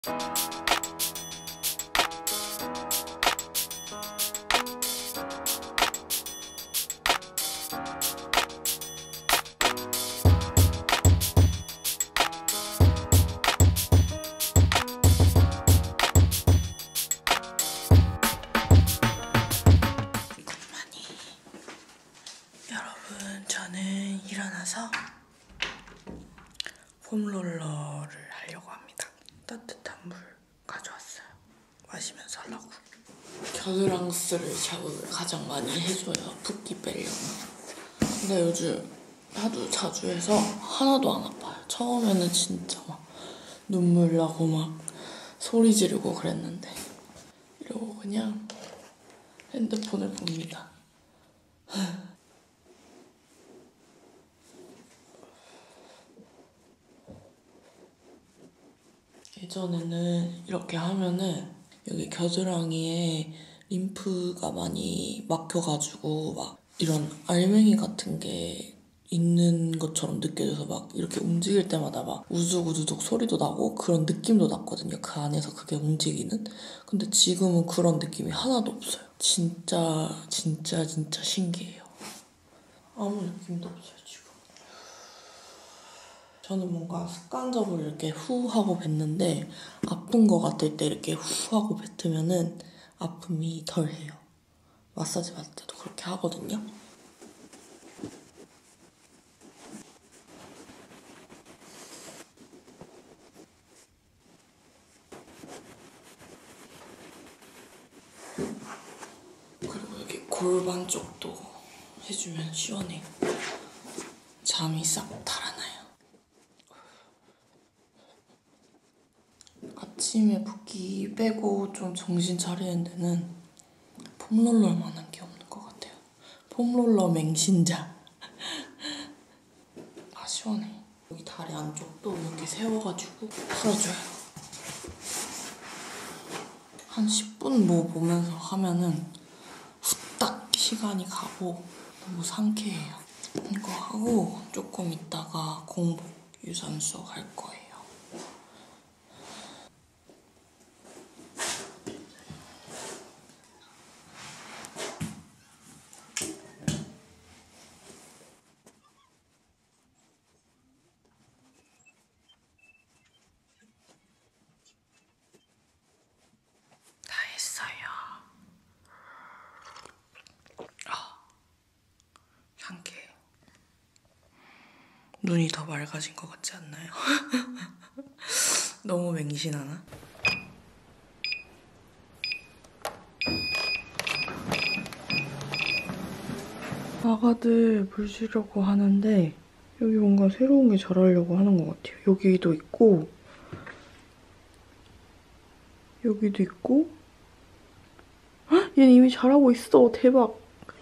여러분, 저는 일어나서 폼롤러를 하려고 합니다. 따뜻한 물 가져왔어요. 마시면서 하려고. 겨드랑스를 자극을 가장 많이 해줘요. 붓기 빼려면. 근데 요즘 하도 자주 해서 하나도 안 아파요. 처음에는 진짜 막 눈물 나고 막 소리 지르고 그랬는데 이러고 그냥 핸드폰을 봅니다. 예전에는 이렇게 하면은 여기 겨드랑이에 림프가 많이 막혀가지고 막 이런 알맹이 같은 게 있는 것처럼 느껴져서 막 이렇게 움직일 때마다 막 우두구두둑 소리도 나고 그런 느낌도 났거든요. 그 안에서 그게 움직이는. 근데 지금은 그런 느낌이 하나도 없어요. 진짜 신기해요. 아무 느낌도 없어요, 지금. 저는 뭔가 습관적으로 이렇게 후 하고 뱉는데 아픈 거 같을 때 이렇게 후 하고 뱉으면은 아픔이 덜해요. 마사지 받을 때도 그렇게 하거든요. 그리고 여기 골반 쪽도 해주면 시원해요. 잠이 싹 달아나요. 아침에 붓기 빼고 좀 정신 차리는 데는 폼롤러만한 게 없는 것 같아요. 폼롤러 맹신자. 아, 시원해. 여기 다리 안쪽도 이렇게 세워가지고 풀어줘요. 한 10분 뭐 보면서 하면은 후딱 시간이 가고 너무 상쾌해요. 이거 하고 조금 있다가 공복 유산소 할 거예요. 다 했어요. 상쾌해. 눈이 더 맑아진 것 같지 않나요? 너무 맹신하나? 아가들 물 주려고 하는데 여기 뭔가 새로운 게 자라려고 하는 것 같아요. 여기도 있고 여기도 있고 헉, 얘는 이미 자라고 있어. 대박.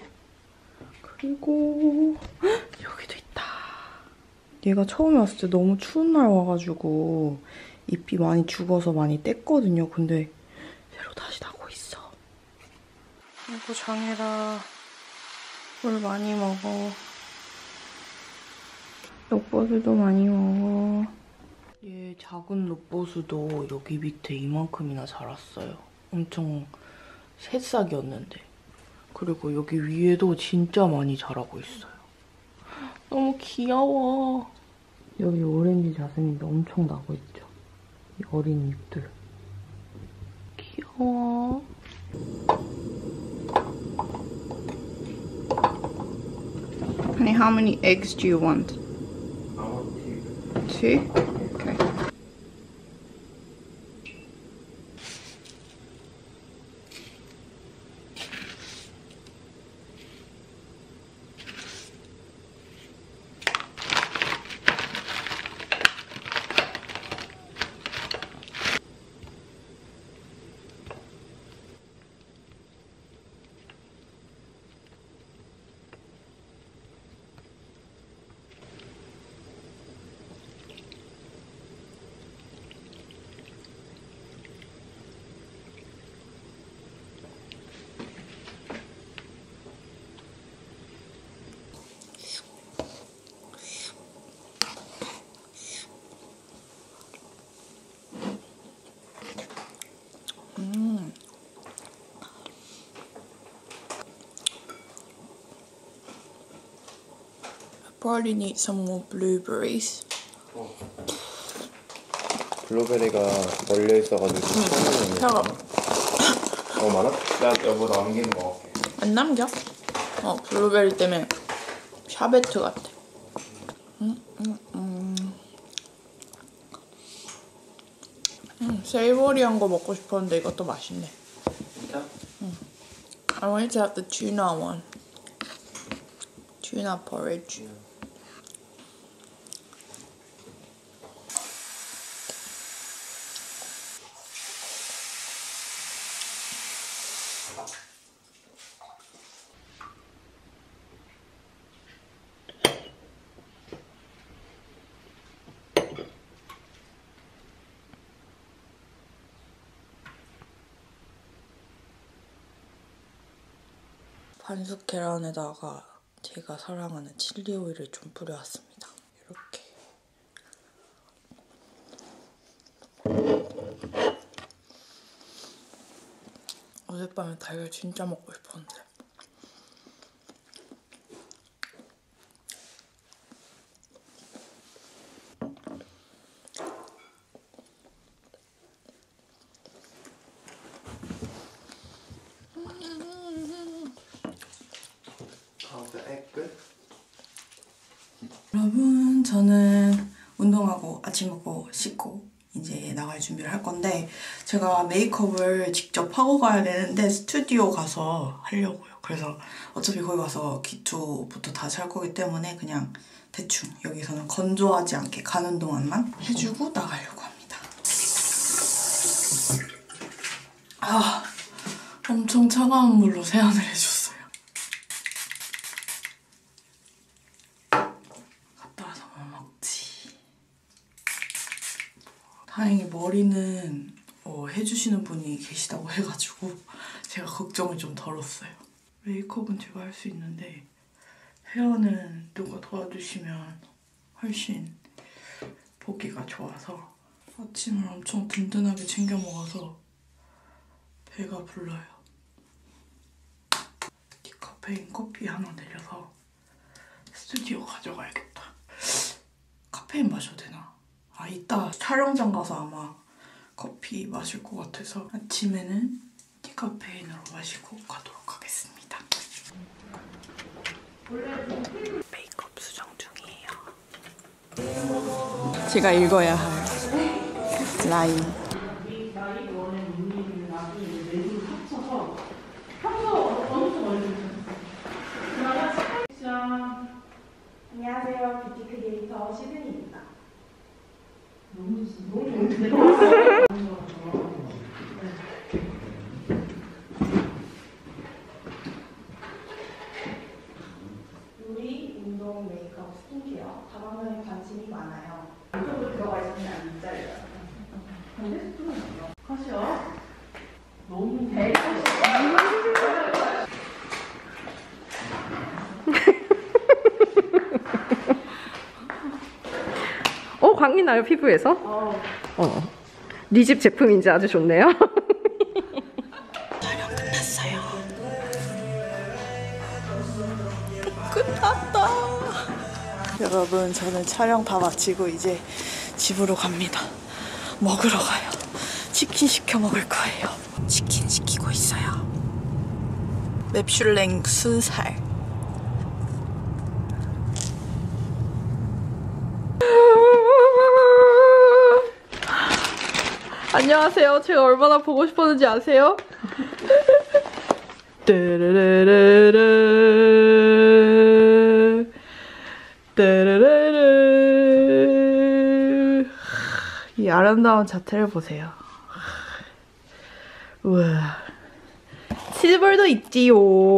그리고 헉, 여기도 있다. 얘가 처음에 왔을 때 너무 추운 날 와가지고 잎이 많이 죽어서 많이 뗐거든요. 근데 새로 다시 나고 있어. 아이고 장애라. 물 많이 먹어. 록버스도 많이 먹어. 얘 작은 록버스도 여기 밑에 이만큼이나 자랐어요. 엄청 새싹이었는데. 그리고 여기 위에도 진짜 많이 자라고 있어요. 너무 귀여워. 여기 오렌지 자스민도 엄청 나고 있죠. 이 어린 잎들. 귀여워. Honey, how many eggs do you want? I want two. Two? Okay. probably need some more blueberries. 블루베리가 멀려 있어가지고 차가 너무 많아? 나 여보 남긴 거 먹을게. 안 남겨? 블루베리 때문에 샤베트 같아. 세이버리한 거 먹고 싶었는데 이것도 맛있네. 진짜? I wanted to have the tuna one. Tuna porridge. 반숙 계란에다가 제가 사랑하는 칠리 오일을 좀 뿌려왔습니다. 이렇게. 어젯밤에 달걀 진짜 먹고 싶었는데. 여러분, 저는 운동하고 아침 먹고 씻고 이제 나갈 준비를 할 건데, 제가 메이크업을 직접 하고 가야 되는데 스튜디오 가서 하려고요. 그래서 어차피 거기 가서 기초부터 다시 할 거기 때문에 그냥 대충 여기서는 건조하지 않게 가는 동안만 해주고 나가려고 합니다. 엄청 차가운 물로 세안을 해줬어요. 다행히 머리는 해주시는 분이 계시다고 해가지고 제가 걱정을 좀 덜었어요. 메이크업은 제가 할 수 있는데 헤어는 누가 도와주시면 훨씬 보기가 좋아서 아침을 엄청 든든하게 챙겨 먹어서 배가 불러요. 디카페인 커피 하나 내려서 스튜디오 가져가야겠다. 카페인 마셔도 되나? 이따 촬영장 가서 아마 커피 마실 것 같아서 아침에는 디카페인으로 마시고 가도록 하겠습니다. 메이크업 수정 중이에요. 제가 읽어야 할 라인. 안녕하세요. 뷰티 크리에이터 시드니입니다. 요리, 운동, 메이크업, 스킨케어 다방면에 관심이 많아요. 안쪽으로 들어가 있으면 안 기다려요. 근데 스프는 컷이요? 너무 광이 나요, 피부에서? 네 집 제품인지 아주 좋네요. 촬영 끝났어요. 끝났다. 여러분, 저는 촬영 다 마치고 이제 집으로 갑니다. 먹으러 가요. 치킨 시켜 먹을 거예요. 치킨 시키고 있어요. 맵슐랭 순살. 안녕하세요. 제가 얼마나 보고 싶었는지 아세요? 이 아름다운 자태를 보세요. 우와. 치즈볼도 있지요.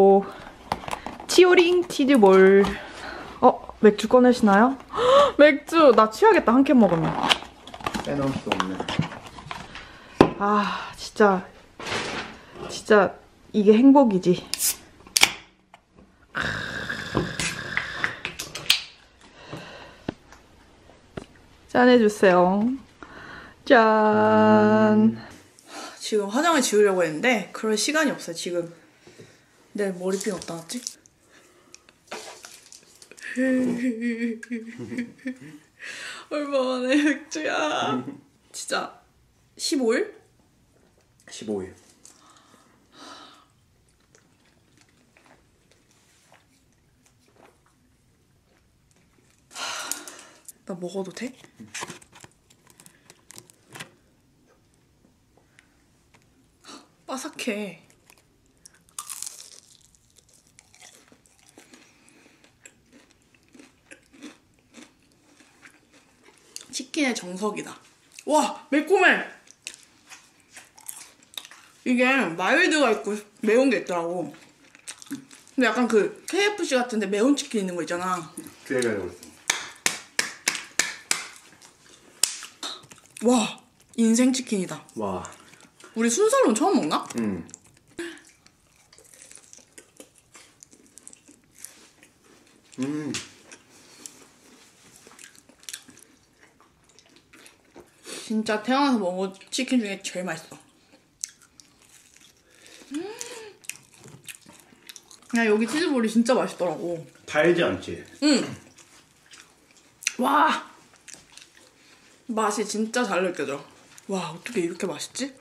치오링 치즈볼. 맥주 꺼내시나요? 맥주! 나 취하겠다, 한 캔 먹으면. 빼놓을 수 없네. 진짜 이게 행복이지. 짠해주세요. 짠. 지금 화장을 지우려고 했는데 그럴 시간이 없어요. 지금 내 머리핀 어디다 놨지? 얼마 만에 맥주야. 진짜 15일? 15일. 나 먹어도 돼? 바삭해. 치킨의 정석이다. 와, 매콤해! 이게 마일드가 있고 매운 게 있더라고. 근데 약간 그 KFC 같은데 매운 치킨 있는 거 있잖아. 그 얘기 하려고 했어. 와, 인생 치킨이다. 와. 우리 순살로는 처음 먹나? 진짜 태어나서 먹은 치킨 중에 제일 맛있어. 야, 여기 치즈볼이 진짜 맛있더라고. 달지 않지? 와, 맛이 진짜 잘 느껴져. 와, 어떻게 이렇게 맛있지?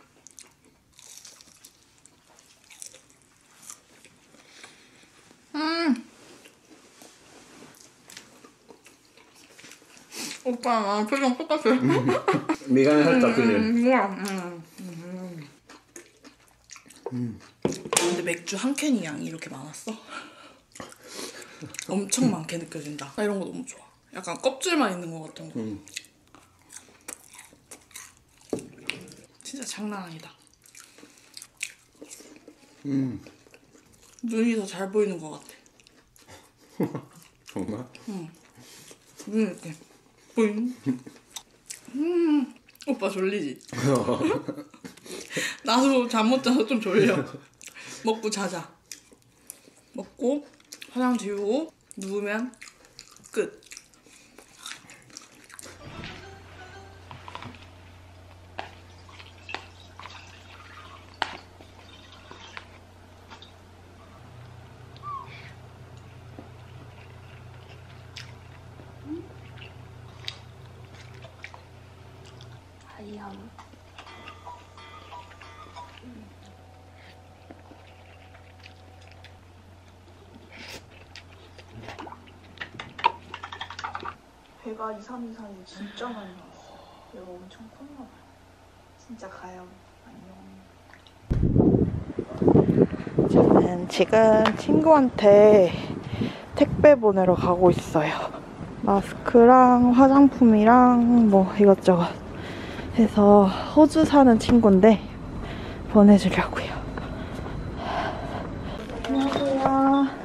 오빠, 나 표정 똑같아. 미간이 살짝 그지? 근데 맥주 한 캔이 양이 이렇게 많았어? 엄청 많게 느껴진다. 나 이런 거 너무 좋아. 약간 껍질만 있는 거 같은 거. 진짜 장난 아니다. 눈이 더 잘 보이는 것 같아. 정말? 눈이 이렇게 보잉. 오빠 졸리지? 나도 잠 못 자서 좀 졸려. 먹고 자자. 먹고 화장 지우고 누우면 끝. 배가 2, 3일 사이에 진짜 많이 나왔어. 배가 엄청 컸나 봐요. 진짜 가요. 안녕. 저는 지금 친구한테 택배 보내러 가고 있어요. 마스크랑 화장품이랑 뭐 이것저것 해서 호주 사는 친구인데 보내주려고요. 안녕하세요.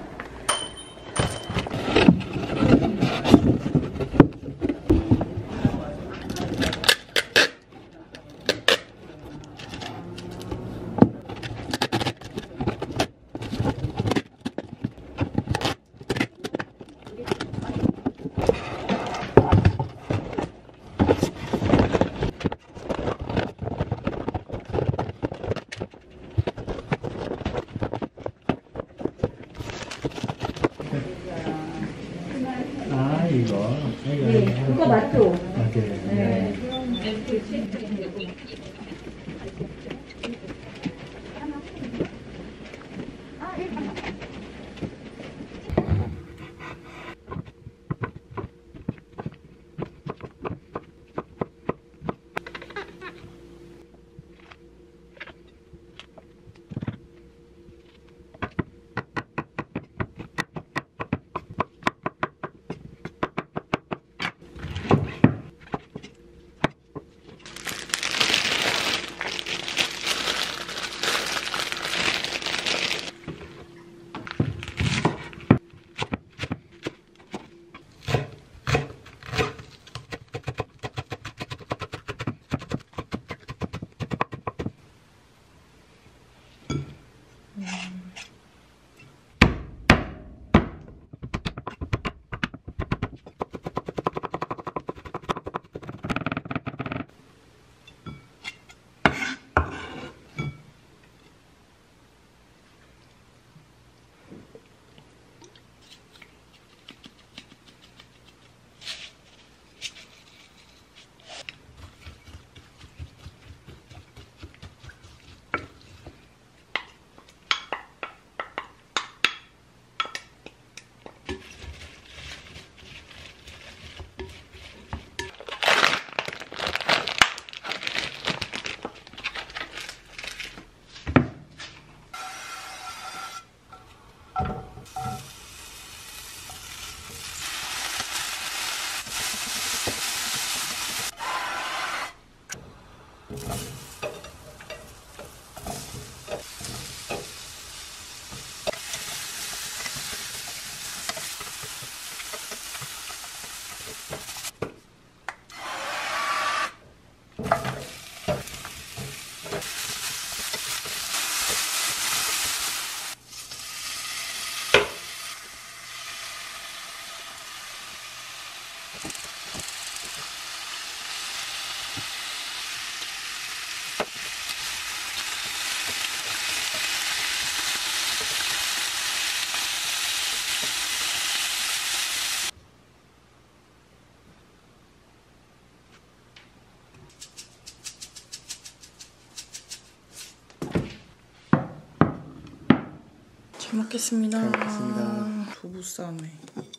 잘 먹겠습니다. 잘 먹겠습니다. 두부쌈에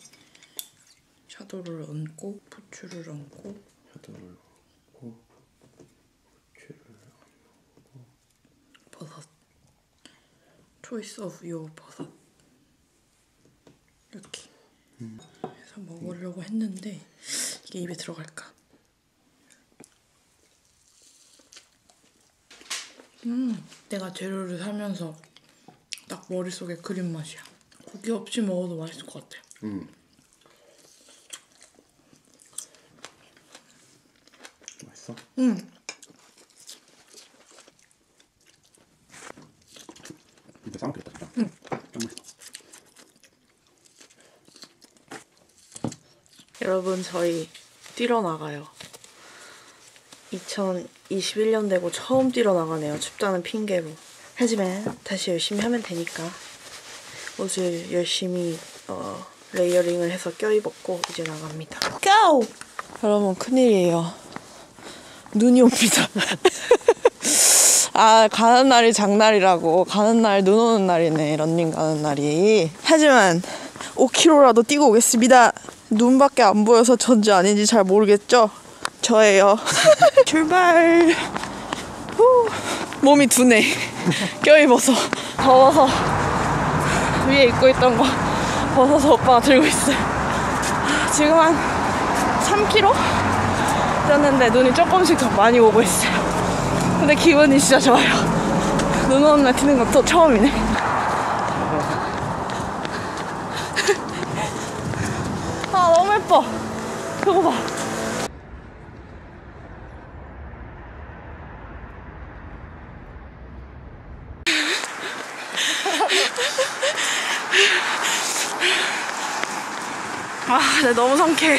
샤도를 얹고 부추를 얹고 샤도를 넣고 부추를 버섯. 초이스 오브 요 버섯. 이렇게 해서 먹으려고 했는데 이게 입에 들어갈까? 내가 재료를 사면서 딱 머릿속에 그린 맛이야. 고기 없이 먹어도 맛있을 것 같아. 맛있어? 응. 진짜 싸먹겠다 진짜. 응. 짱 맛있어. 여러분 저희 뛰러 나가요. 2021년 되고 처음 뛰러 나가네요. 춥다는 핑계로. 하지만 다시 열심히 하면 되니까 옷을 열심히 레이어링을 해서 껴입었고 이제 나갑니다. 고! 여러분 큰일이에요. 눈이 옵니다. 아 가는 날이 장날이라고. 가는 날 눈 오는 날이네. 런닝 가는 날이. 하지만 5km라도 뛰고 오겠습니다. 눈밖에 안 보여서 전지 아닌지 잘 모르겠죠? 저예요. 출발. 후. 몸이 두네. 껴입어서 더워서 위에 입고 있던 거 벗어서 오빠가 들고 있어요. 지금 한 3km 뛰었는데 눈이 조금씩 더 많이 오고 있어요. 근데 기분이 진짜 좋아요. 눈 오는 날 뛰는 것도 처음이네. 아 너무 예뻐. 그거 봐. 아, 나 너무 상쾌해.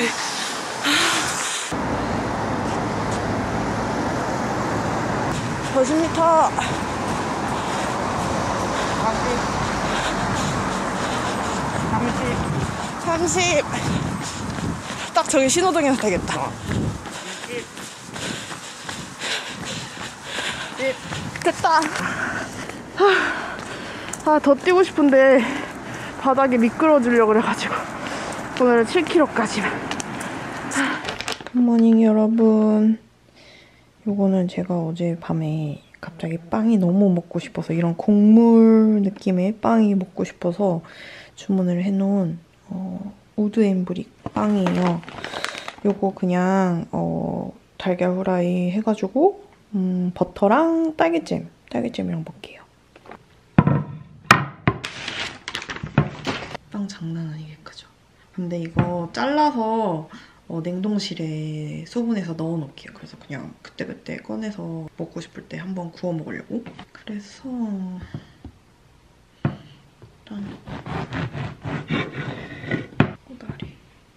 50m. 30. 딱 저기 신호등에서 되겠다. 됐다. 아, 더 뛰고 싶은데 바닥이 미끄러지려고 그래가지고 오늘은 7km까지만. 굿모닝 여러분. 요거는 제가 어젯밤에 갑자기 빵이 너무 먹고 싶어서, 이런 곡물 느낌의 빵이 먹고 싶어서 주문을 해놓은 우드 엠브릭 빵이에요. 요거 그냥 달걀 후라이 해가지고 버터랑 딸기잼이랑 먹게요. 빵 장난 아니게 크죠? 근데 이거 잘라서 냉동실에 소분해서 넣어놓을게요. 그래서 그냥 그때그때 꺼내서 먹고 싶을 때 한번 구워 먹으려고. 그래서 일단 꼬다리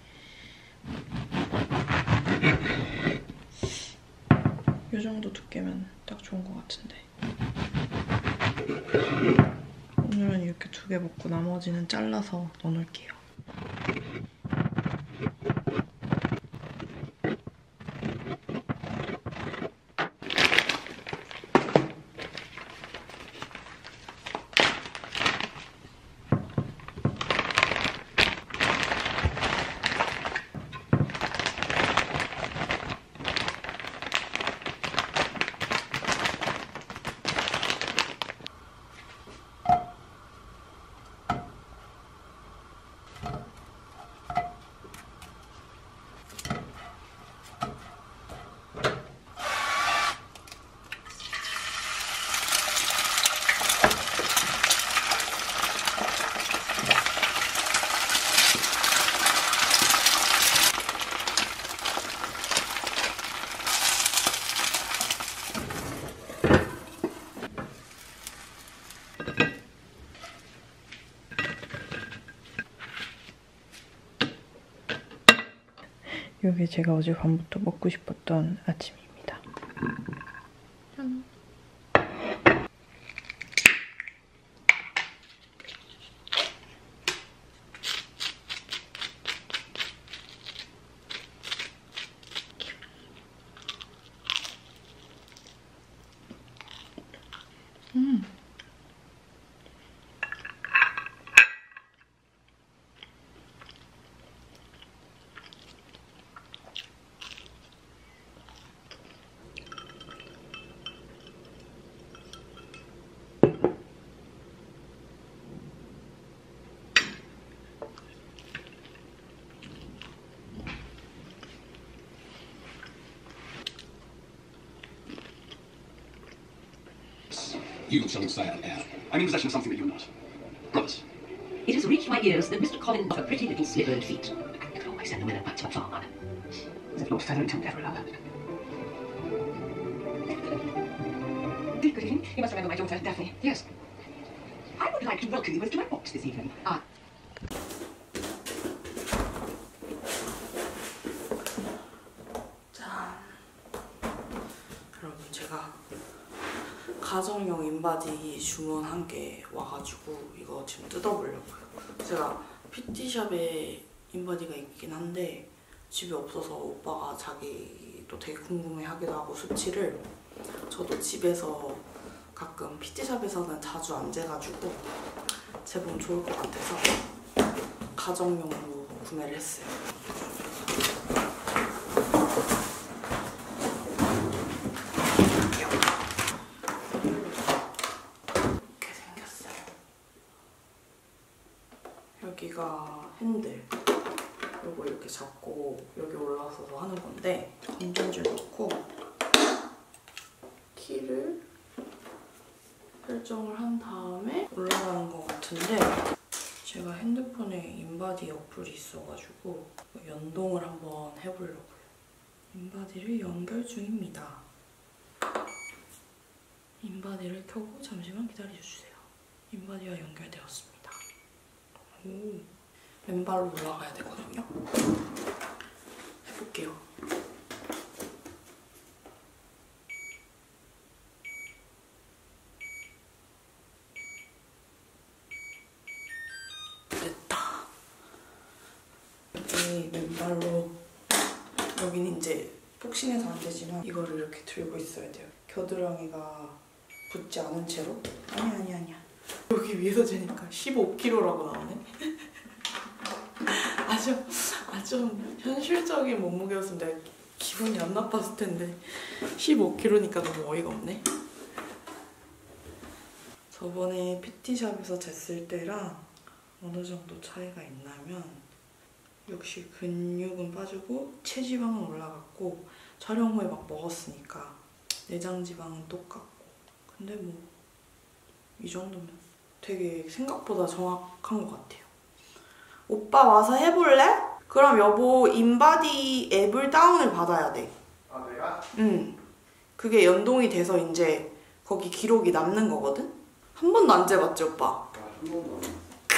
이 정도 두께면 딱 좋은 것 같은데. 오늘은 이렇게 2개 먹고 나머지는 잘라서 넣어놓을게요. 이게 제가 어젯밤부터 먹고 싶었던 아침입니다. 짠. You shall inspire an heir. I'm in possession of something that you're not. Brothers. It has reached my ears that Mr. Collins got a pretty little slivered feet. I could always send the winner back to a farm. As if Lord Featherington would ever allow that. Good evening. You must remember my daughter, Daphne. Yes. I would like to welcome you both to my box this evening. 짠. 여러분, 제가 가정용 인바디 주문한 게 와가지고 이거 지금 뜯어보려고요. 제가 PT샵에 인바디가 있긴 한데 집에 없어서 오빠가 자기도 되게 궁금해하기도 하고 수치를, 저도 집에서 가끔 PT샵에서는 자주 안 재가지고 재보면 좋을 것 같아서 가정용으로 구매를 했어요. 이렇게 생겼어요. 여기가 핸들, 요거 이렇게 잡고 여기 올라서서 하는 건데 건전지 넣고 키를 설정을 한 다음에 올라가는 것 같은데, 제가 핸드폰에 인바디 어플이 있어가지고 연동을 한번 해보려고요. 인바디를 연결 중입니다. 인바디를 켜고 잠시만 기다려주세요. 인바디와 연결되었습니다. 오, 왼발로 올라가야 되거든요. 해볼게요. 됐다. 여기 왼발로, 여기는 이제 폭신해서 안 되지만 이거를 이렇게 들고 있어야 돼요. 겨드랑이가 붙지 않은 채로. 아니야. 여기 위에서 재니까 15kg라고 나오네. 아주 현실적인 몸무게였으면 내가 기분이 안 나빴을 텐데 15kg니까 너무 어이가 없네. 저번에 PT샵에서 쟀을 때랑 어느 정도 차이가 있냐면, 역시 근육은 빠지고 체지방은 올라갔고, 촬영 후에 막 먹었으니까 내장 지방은 똑같고. 근데 뭐 이 정도면 되게 생각보다 정확한 것 같아요. 오빠 와서 해볼래? 그럼 여보 인바디 앱을 다운을 받아야 돼. 아, 내가? 응. 그게 연동이 돼서 이제 거기 기록이 남는 거거든? 한 번도 안 재봤지, 오빠? 아, 한 번도 안 해.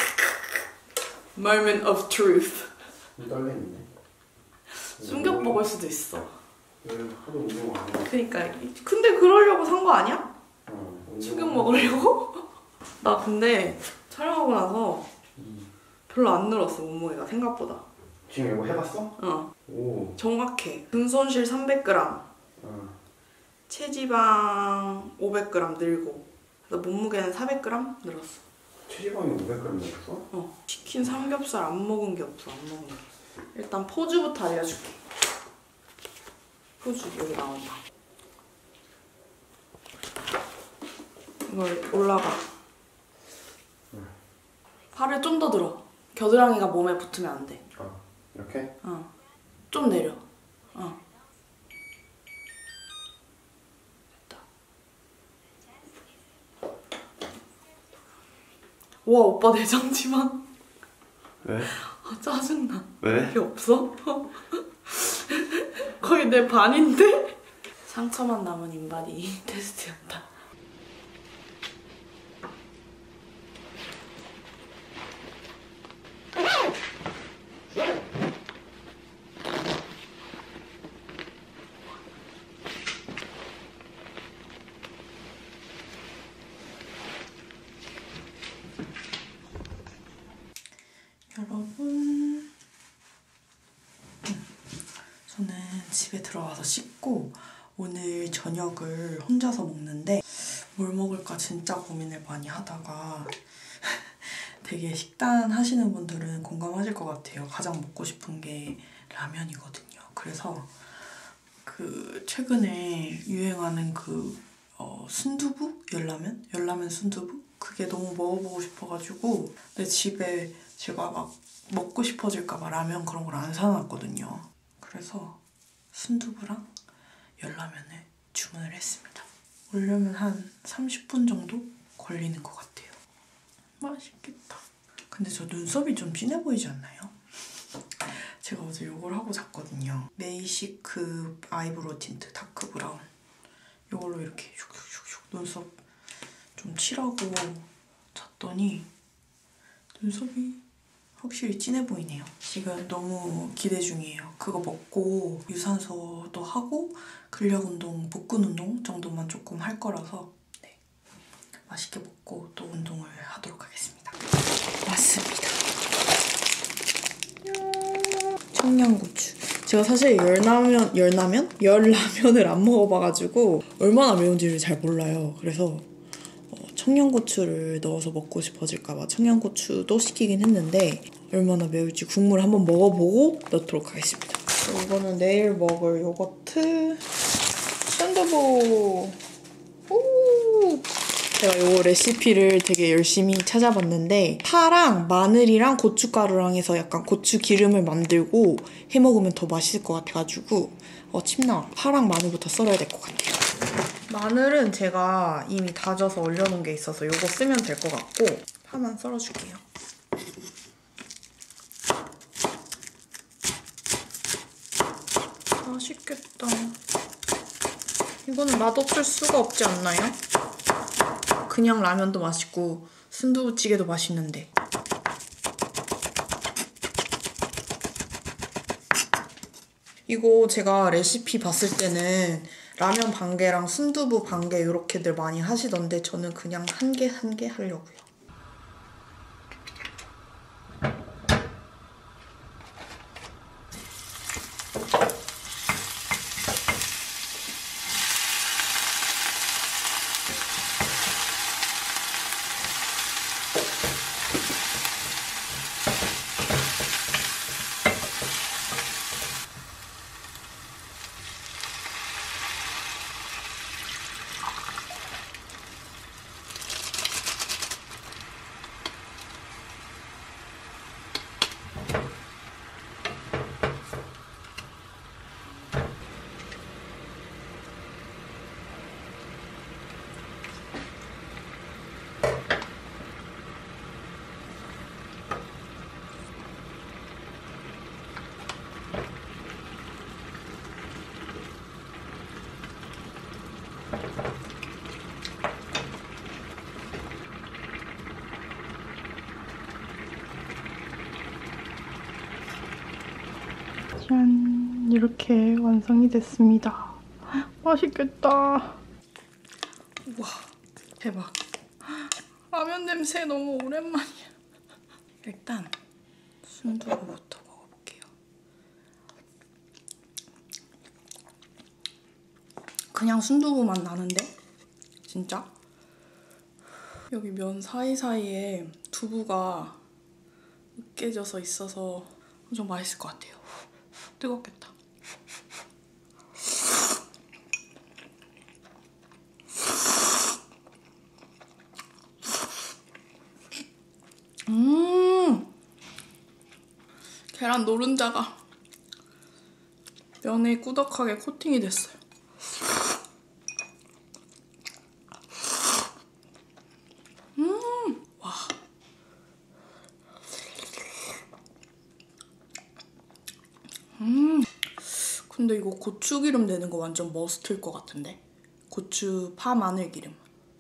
Moment of truth. 떨리네. 충격 먹을 수도 있어. 하도 운동 안 해. 그니까. 근데 그러려고 산 거 아니야? 운동 충격 먹으려고? 나 근데 촬영하고 나서 별로 안 늘었어, 몸무게가 생각보다. 지금 이거 해봤어? 어. 오. 정확해. 근손실 300g. 체지방 500g 늘고. 그래서 몸무게는 400g 늘었어. 체지방이 500g 늘었어? 어. 치킨, 삼겹살 안 먹은 게 없어, 안 먹은 게. 일단 포즈부터 알려줄게. 포즈 여기 나온다. 이걸 올라가. 팔을 좀 더 들어. 겨드랑이가 몸에 붙으면 안 돼. 이렇게? 좀 내려. 됐다. 와, 오빠 내장지만. 왜? 아, 짜증나. 왜? 이게 없어? 거의 내 반인데? 상처만 남은 인바디 테스트였다. 여러분, 저는 집에 들어가서 씻고 오늘 저녁을 혼자서 먹는데 뭘 먹을까 진짜 고민을 많이 하다가 되게 식단 하시는 분들은 공감하실 것 같아요. 가장 먹고 싶은 게 라면이거든요. 그래서 그 최근에 유행하는 그 순두부? 열라면 순두부? 그게 너무 먹어보고 싶어가지고 내 집에 제가 막 먹고 싶어질까봐 라면 그런 걸 안 사놨거든요. 그래서 순두부랑 열라면을 주문을 했습니다. 올려면 한 30분 정도 걸리는 것 같아요. 맛있겠다. 근데 저 눈썹이 좀 진해 보이지 않나요? 제가 어제 이걸 하고 잤거든요. 메이시크 아이브로우 틴트 다크 브라운. 이걸로 이렇게 슉슉슉슉 눈썹 좀 칠하고 잤더니 눈썹이 확실히 진해 보이네요. 지금 너무 기대 중이에요. 그거 먹고 유산소도 하고 근력 운동, 복근 운동 정도만 조금 할 거라서 네. 맛있게 먹고 또 운동을 하도록 하겠습니다. 왔습니다. 청양고추. 제가 사실 열라면을 안 먹어봐가지고 얼마나 매운지를 잘 몰라요. 그래서 청양고추를 넣어서 먹고 싶어질까봐 청양고추도 시키긴 했는데 얼마나 매울지 국물 한번 먹어보고 넣도록 하겠습니다. 이거는 내일 먹을 요거트 샌드보. 제가 요 레시피를 되게 열심히 찾아봤는데 파랑 마늘이랑 고춧가루랑 해서 약간 고추 기름을 만들고 해먹으면 더 맛있을 것 같아가지고 침 나와. 파랑 마늘부터 썰어야 될 것 같아요. 마늘은 제가 이미 다져서 얼려놓은 게 있어서 요거 쓰면 될 것 같고 파만 썰어줄게요. 맛있겠다. 이거는 맛없을 수가 없지 않나요? 그냥 라면도 맛있고 순두부찌개도 맛있는데. 이거 제가 레시피 봤을 때는 라면 반개랑 순두부 반개 이렇게들 많이 하시던데 저는 그냥 한 개 하려고요. 짠! 이렇게 완성이 됐습니다. 맛있겠다. 우와, 대박. 라면 냄새 너무 오랜만이야. 일단 순두부부터 먹어볼게요. 그냥 순두부 맛 나는데? 진짜? 여기 면 사이사이에 두부가 으깨져서 있어서 엄청 맛있을 것 같아요. 뜨겁겠다. 계란 노른자가 면에 꾸덕하게 코팅이 됐어요. 와. 근데 이거 고추기름 내는 거 완전 머스트일 것 같은데? 고추, 파, 마늘 기름.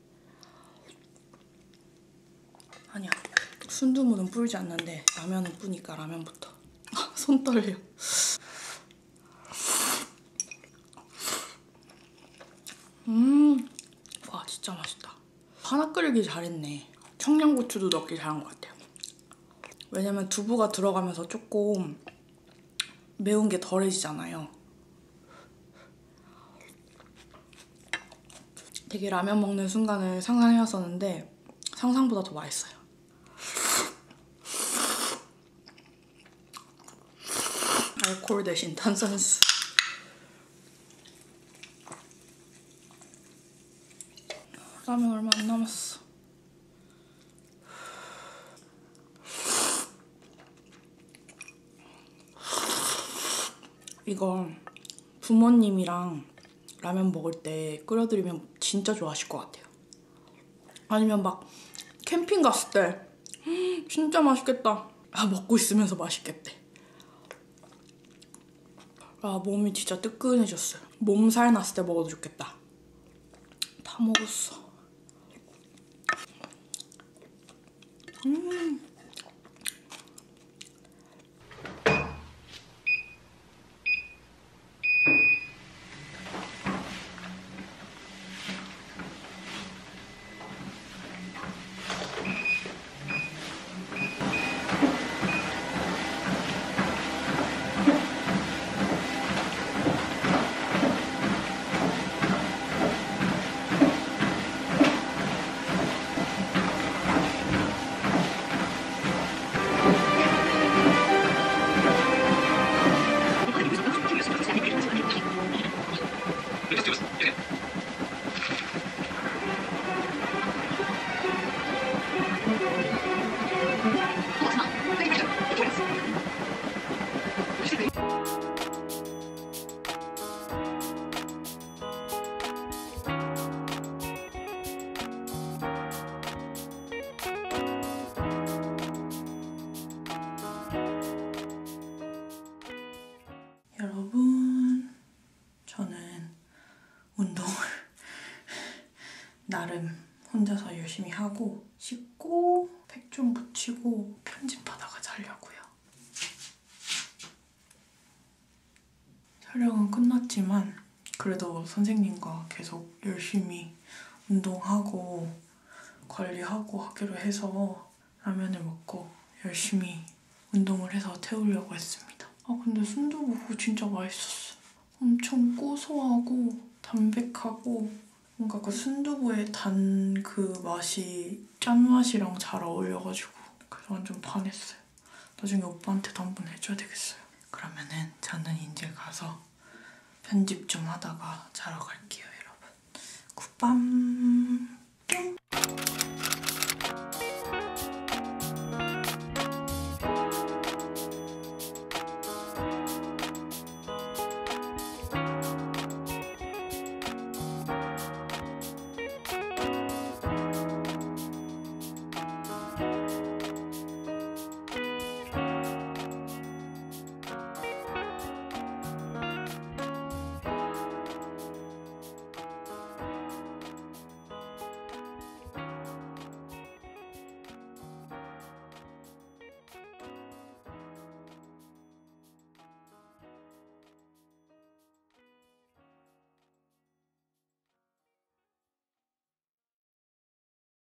아니야. 순두부는 뿌리지 않는데 라면은 뿌니까 라면부터. 손 떨려. 와, 진짜 맛있다. 하나 끓이기 잘했네. 청양고추도 넣기 잘한 것 같아요. 왜냐면 두부가 들어가면서 조금 매운 게 덜해지잖아요. 되게 라면 먹는 순간을 상상해왔었는데 상상보다 더 맛있어요. 알코올 대신 탄산수. 라면 얼마 안 남았어. 이거 부모님이랑 라면 먹을 때 끓여드리면 진짜 좋아하실 것 같아요. 아니면 막 캠핑 갔을 때 진짜 맛있겠다. 아, 먹고 있으면서 맛있겠대. 아, 몸이 진짜 뜨끈해졌어요. 몸살 났을 때 먹어도 좋겠다. 다 먹었어. 여러분, 저는 운동을 나름 혼자서 열심히 하고 씻고 팩 좀 붙이고 편집하다가 자려고요. 촬영은 끝났지만 그래도 선생님과 계속 열심히 운동하고 관리하고 하기로 해서 라면을 먹고 열심히 운동을 해서 태우려고 했습니다. 아, 근데 순두부 진짜 맛있었어. 엄청 고소하고 담백하고 뭔가 그 순두부의 단 그 맛이 짠맛이랑 잘 어울려가지고 그래서 완전 반했어요. 나중에 오빠한테도 한번 해줘야 되겠어요. 그러면은 저는 이제 가서 편집 좀 하다가 자러 갈게요, 여러분. 굿밤.